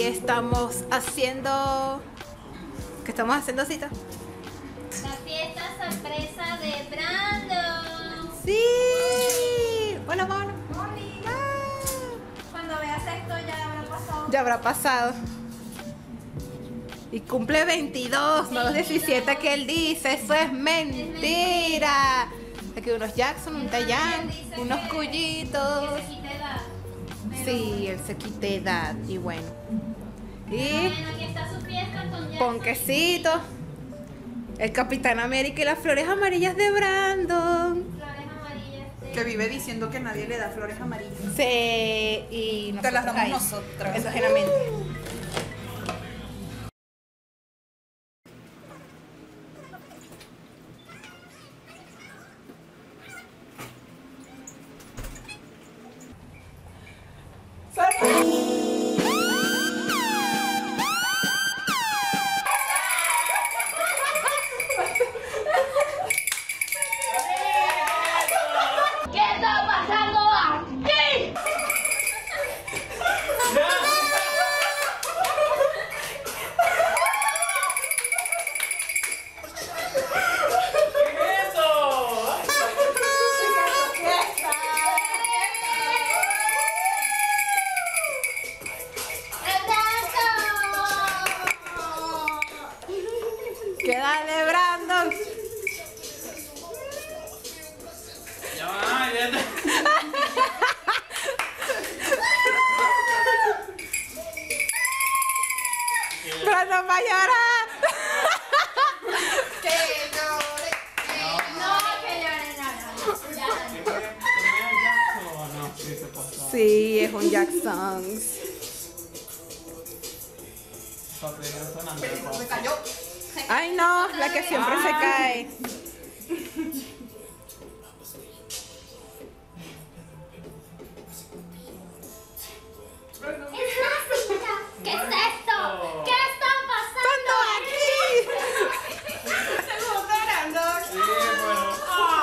estamos haciendo... ¿Qué estamos haciendo, Cita? La fiesta sorpresa de Brandon. ¡Sí! Hola, amor. Cuando veas esto ya habrá pasado. Ya habrá pasado. Y cumple 22, no los 17 que él dice. Eso es mentira. Aquí unos Jackson, un Tayan, unos cullitos. Que se quite edad. Sí, él se quite edad. Y bueno. Y Bueno, aquí está su fiesta con Jackson. ponquecito. El Capitán América y las flores amarillas de Brandon. Flores amarillas. Que vive diciendo que nadie le da flores amarillas. Sí, y Te las damos ahí, nosotros. exageradamente. ¿Qué está pasando aquí? ¡Que dale, Brandon! Ya va, ya te... ¡Brandon va a llorar! No, que lloren, no. Ya. No, sí se pasó. Sí, es un Jackson. Papi, no sonando de Se papi. cayó. Ay, no, la que siempre se cae. ¿Qué es esto? ¿Qué está ¡Cuando pasando? aquí! Sí, bueno.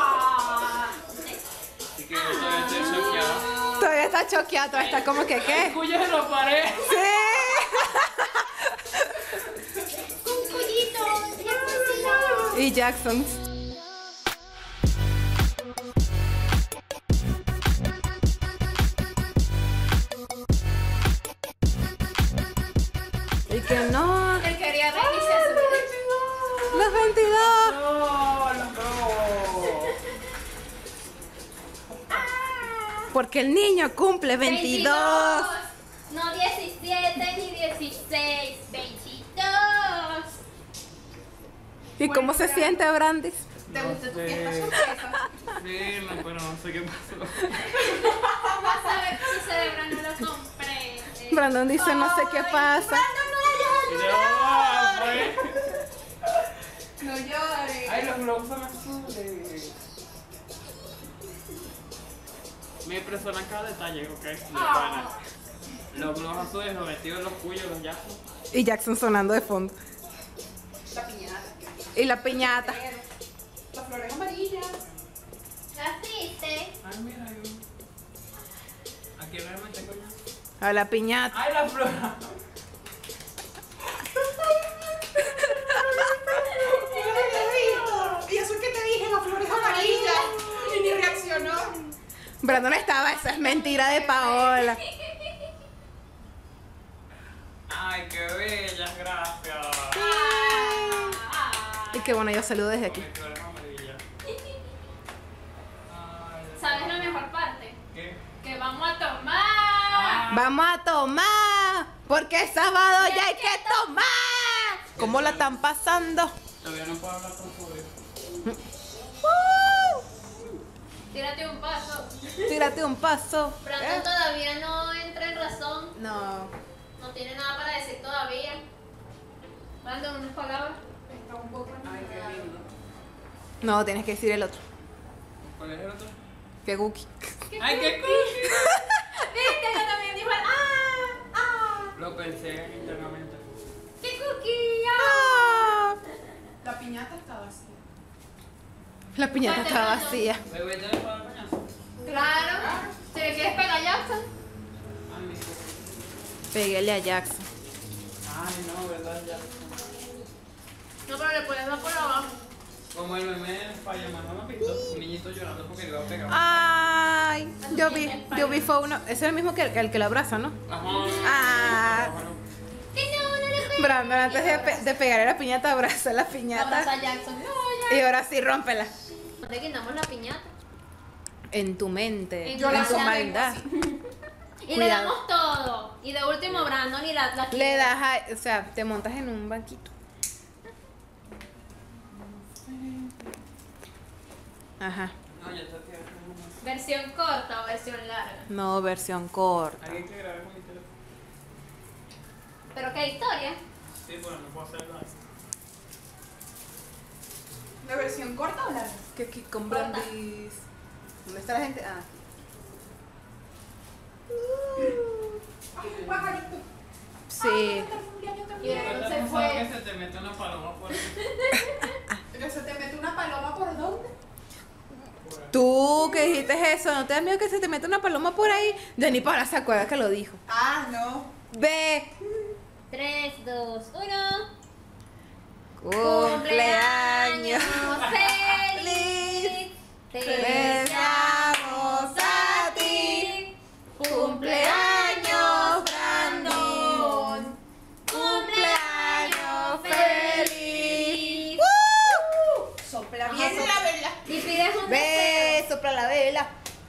Así que yo todavía estoy choqueado. Todavía está choqueado, todavía está como que ¿qué? Cuyas en la pared. ¡Sí! Un cullito, ya Y Jackson. Y que no, Él quería reiniciar su vida. los 22. No, no. Porque el niño cumple 22. No 17 ni 16, 22. ¿Y cómo se siente, Brandis? ¿Te gustó tu fiesta sorpresa? Sí, no, pero no sé qué pasó. Vamos a ver si celebra, no lo compré. Brandon dice no sé qué pasa. Ya, pues. No llores. Ay, los globos son azules. Mi impresiona cada detalle, ok. De pana. Los globos azules, los vestidos, los cuyos, los yacos. Y Jackson sonando de fondo. La piñata. Y la piñata. Las flores amarillas. ¿Las viste? Ay, mira, yo. Aquí realmente, coño. A la piñata. Ay, la flor. ¿Y eso que te dije? Las flores amarillas. Y ni reaccionó. Brandon estaba, esa es mentira de Paola. Ay, qué bellas, gracias. Y que bueno, yo saludo desde aquí. Mis flores amarillas. Ay, ¿Sabes la mejor parte? ¿qué? Que vamos a tomar. Vamos a tomar, porque es sábado ya hay que tomar. ¿Cómo la están pasando? Todavía no puedo hablar con Fubio. Tírate un paso. Tírate un paso. Brandon todavía no entra en razón. No. No tiene nada para decir todavía. Brandon, ¿unas palabras? Está un poco. Ay, qué lindo. No, tienes que decir el otro. ¿Cuál es el otro? Que Guki. Ay, qué cookie. Viste que también dijo el Lo pensé internamente. ¡Qué cookie! Ah, La piñata está vacía. la piñata está vacía. Bebé, ¿te vas a dar pañazo? Claro. ¿Se le quieres pegar a Jackson? Ay, mi hijo. Péguele a Jackson. Ay, no, ¿verdad? Ya. No, pero le puedes dar por abajo. Como el meme de Spider-Man, ¿no lo has visto? Un niñito llorando porque le iba a pegar. Ay, yo vi fue uno. Ese es el mismo que el que lo abraza, ¿no? Ajá. Ah. Que no le pegues. Brandon, antes de pegarle la piñata, abraza la piñata. Abraza a Jackson. No, Y ahora sí, rómpela. ya. Le quitamos la piñata. En tu mente, Yo en la tu tengo maldad. Y le Cuidado. damos todo. Y de último, Brandon y la Le das, o sea, te montas en un banquito. Ajá. No, ya está tirando. ¿Versión corta o versión larga? No, versión corta. Alguien que grabe con mi teléfono. ¿Pero qué historia? Sí, bueno, no puedo hacerlo así. ¿La versión corta o larga? Que aquí con Brandis. ¿Dónde está la gente? Ah. Ay, un pajarito. Sí. Y Brandon se ¿Te fue. que se te mete una paloma por ahí? ¿Que se te mete una paloma por dónde? Tú que dijiste eso, ¿no te da miedo que se te meta una paloma por ahí? Jenny para se acuerda que lo dijo. Ah, no. Ve. 3, 2, 1. Cumpleaños. ¡Feliz! Te deseamos a ti. Cumpleaños, Brandon. Cumpleaños feliz. Sopla Ajá, bien sopla. la vela. Y pides un Ve, deseo. sopla la vela.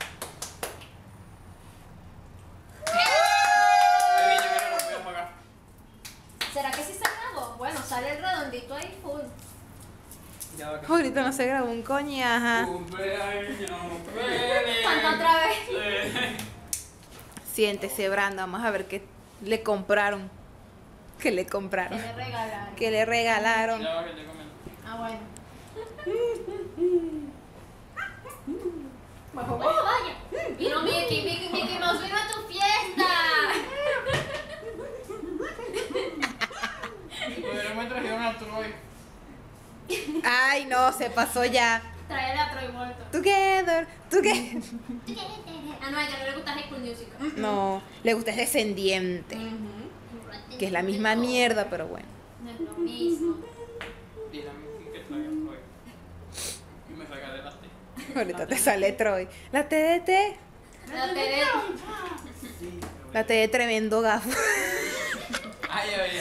Ey, yo creo que lo voy a apagar. ¿Será que sí se grabó? Bueno, sale el redondito ahí full. Ya va que. Ahorita no se grabó un coñaja. Cumpleaños feliz. Canta otra vez. Sí. Siéntese, Brandon. Vamos a ver qué le compraron. ¿Qué le Que compraron? le regalaron. ¿Qué le regalaron? Ya va que estoy comiendo. Ah, bueno. Bajo ¡Oh, vaya! Vino Mickey Mouse vino a tu fiesta. Podríamos traer una Troy. Ay, no, se pasó ya. Trae a Troy Bolton. Together, together. Ah, no, a ella no le gusta High School Musical. No, le gusta es descendiente. Que es la misma mierda, pero bueno. No es lo mismo. Dile a Mickey que traiga Troy. Y me saca de la té. Ahorita te sale Troy. La TDT. La TV. Sí, La T de tremendo gafo. Ay, ay,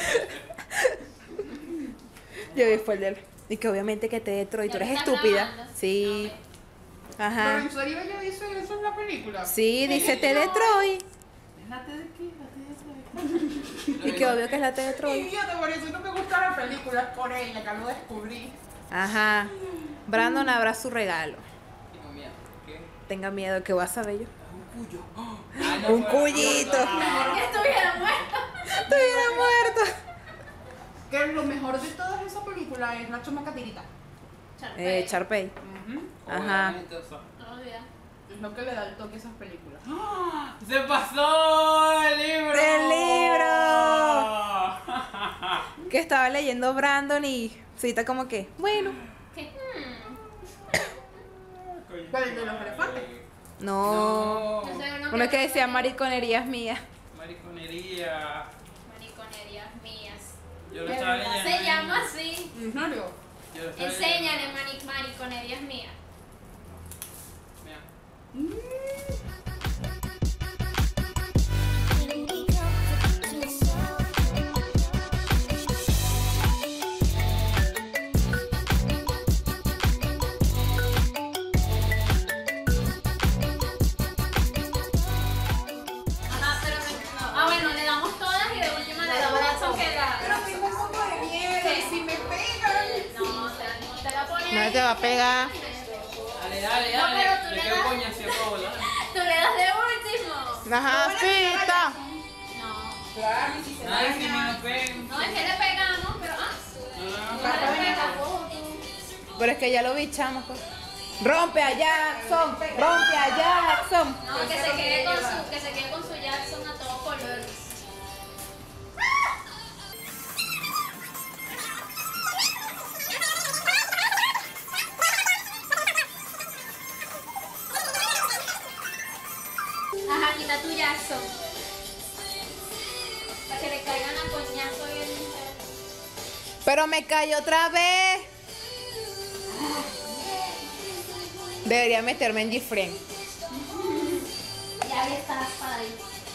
Yo vi fue el del. Y que obviamente que te de Troy, tú ¿Ya eres me estás estúpida. grabando? Sí. ¿Pero Ajá. en serio ella dice eso en la película? Sí, dice T de Troy. ¿Es la T de qué? ¿La T de Troy? Y que obvio que es la T de Troy. Idiota, por eso no me gusta la película, por ella, que lo descubrí. Ajá. Brandon habrá su regalo. Tengo miedo. ¿Qué? Tenga miedo, que vas a ver yo. Un cuyo. Ah, no, Un cuyito. Mejor que estuviera muerto. Estuviera muerto. Que lo mejor de todas esas películas es la chamacatirita. Charpey. Ajá. Obviamente, o sea. No lo olvides. Es lo que le da el toque a esas películas. ¡Ah! ¡Se pasó el libro! ¡El libro! Que estaba leyendo Brandon y se está como que, bueno. ¿Qué? ¿Cuál, el de los elefantes? No. No. No sé, Uno que decía mariconerías mías. Mariconería. Mariconerías mías. Yo lo estaba leyendo. Se llama así. ¿En serio? Yo lo estaba Enséñale leyendo. mariconerías mías. Mira. Ajá, pero no. Ah, bueno, le damos todas y de última le damos Jackson que la. Pero tengo un poco de miedo, ¿Qué? y si me pegan. No, te la pones. No te va a pegar. Dale, dale, No, dale. pero tú Le le quedo das- coña hacia abajo, dale. Tú le das de último. Ajá, pita. No. Claro, y si se Nada, que ni daña. nos peguen. No, es que le pegamos, pero no le pegamos. Pero es que ya lo bichamos. Pues. Rompe a Jackson. Rompe a Jackson. No, que se quede con su Jackson a todo color. Ajá, quita tu Jackson. Para que le caigan a coñazo bien. Pero me cayó otra vez. Debería meterme en Gfriend. Ya está para ahí.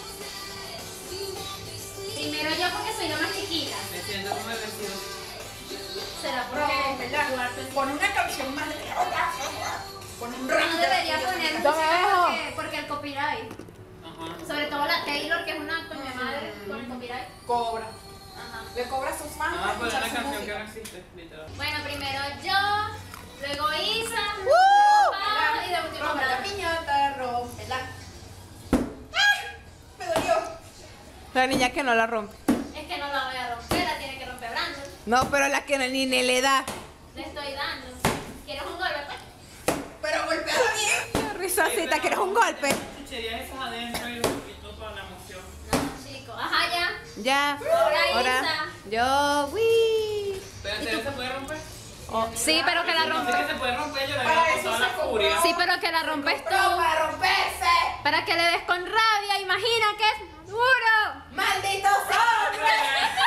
Primero yo porque soy la más chiquita. Me siento como el vestido. ¿Será Ron, porque ¿verdad? Pon una canción más de Pon un rap. no debería poner No me música dejo. porque el copyright? Ajá. Sobre todo la Taylor, que es una coña madre con el copyright. Cobra. Ajá. Le cobra a sus fans. Vamos a por poner escuchar una su canción que música. no existe, literal. Bueno, primero yo, luego Isa, ¡Woo! luego Pau y de último Rompe la Brad. piñata, rompela. ¡Ah! Me dolió. La niña que no la rompe. Es que no la voy a romper, la tiene que romper Brandon. No, pero la que ni le da. Le estoy dando. ¿Quieres un golpe, pues? Pero golpeala bien. Risosita, ¿quieres un golpe? Chucherías esas adentro y los poquitos para la emoción. No, chico. Ajá, ya. Ya. Ahora Yo, uy. Pero ¿en serio se puede romper? Oh, Sí, pero que la No sé rompes. que se puede romper, yo le Para había eso pasado la se compró. furia. Sí, pero que la rompes tú. No, para romperse. Para que le des con rabia. Imagina que es duro. ¡Malditos hombres!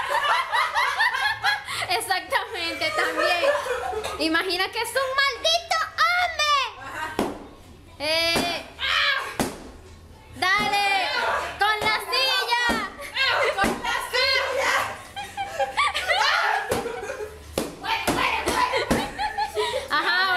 Exactamente, también. Imagina que es un maldito hombre. Dale, con la silla. ¡Con la Ajá,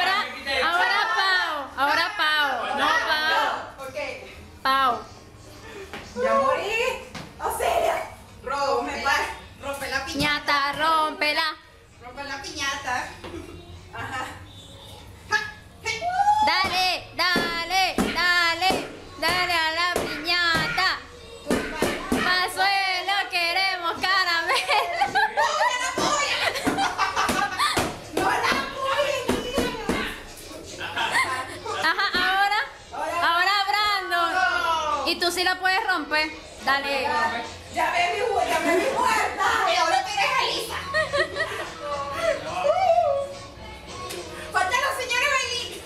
ahora Pau. No, Pau. Ok. Pau. Ya morí. ¡Auxilio! Rompe la piñata. Piñata, rómpela. Rompe la piñata. Ajá. Dale, dale, dale, dale a la piñata. Al suelo queremos caramelo. ¡No la apoyen! Ajá, ahora Brandon. Y tú sí la puedes romper. Dale. Ya ve mi muerta. Y ahora tienes a Elisa. Falta la señora Belín.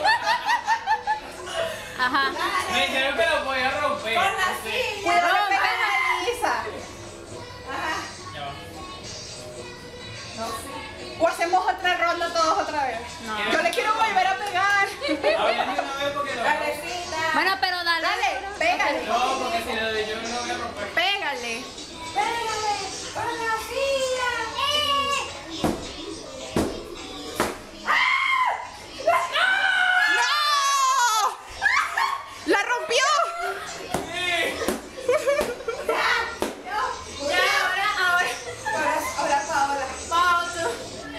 Ajá. Me dijeron que lo podía romper. Con la No sé. silla. Cuidado, le pegas rómpela. a Elisa. Ajá. Ya va. No sé. O hacemos otra ronda todos otra vez. No. Yo le quiero volver a pegar. Habla ni una vez porque lo Carecita. Bueno, pero dale. Dale, pégale. No, porque si le doy yo no lo voy a romper. Pégale. Pégale. Con la silla. ¡No! ¡La rompió! Ahora Paola. Pau, tú.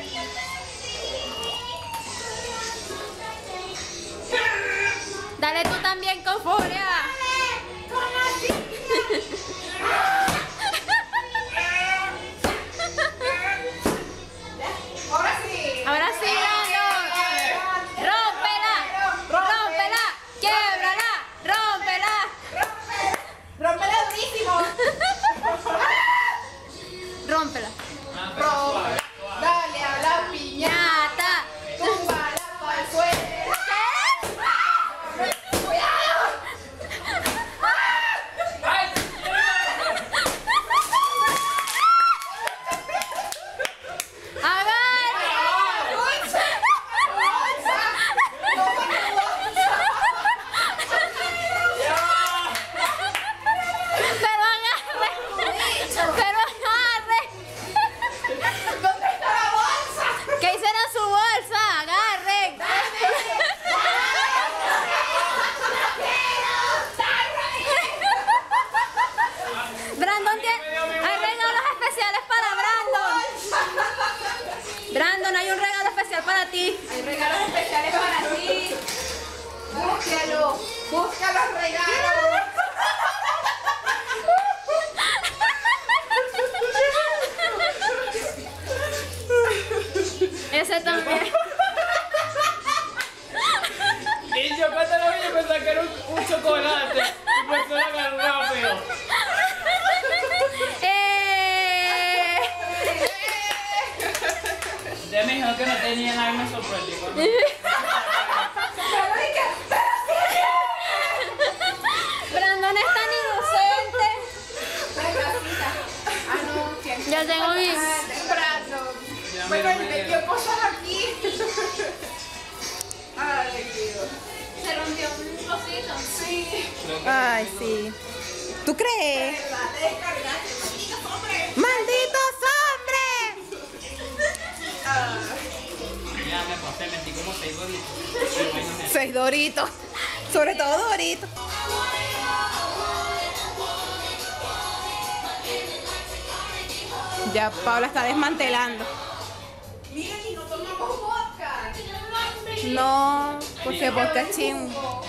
Dale tú también con furia. Ahora sí. Ahora sí, Brandon. Rómpela. Rómpela. Quiebrala. Rómpela. Rómpela durísimo. Rómpela. Ah, pero suave, suave. Dale a la piñata. Ñata. Túmbala pa'l suelo. ¡Ay! Agarra. ¡Bolsa! ¡Bolsa! ¡Toma tu bolsa! Pero agarre. Pero agarre. ¿Dónde está la bolsa? ¿Qué hicieron su bolsa? Agarren. Brandon hay regalos especiales para Brandon. Brandon, hay un regalo especial para ti. Hay regalos especiales para ti. Búscalo. Busca los regalos. Ese también. Y yo cuando lo vi yo pensaba que era un chocolate. Y por eso lo agarré rápido. Ya me dijeron que no tenía nada y me sorprendió. Brandon es tan inocente. Ah, no, ¿quién? Ya tengo mi... Brandon. Bueno, él metió cosas aquí. Ay, Dios. Se rompió un cosito. Sí. Ay, sí. ¿Tú crees? ¿Verdad? Te descargaste, malditos hombres. ¡Malditos hombres! Ya me pasé, metí como 6 doritos. 6 doritos. Sobre todo doritos. Ya Paula está desmantelando. Miren, y no tomamos vodka. No, porque vodka es chingo.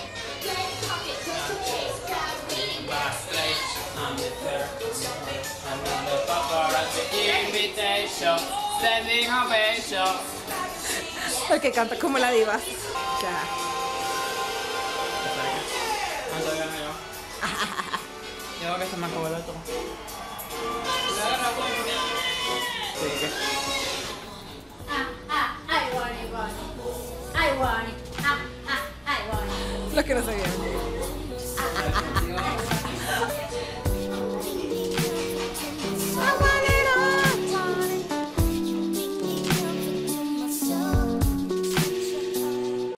Standing ovation. El que canta como la diva. Ya. ¿Cuánto gano yo? Yo que se me acabó el otro. I want it. I want it. I want it. Los que no sabían.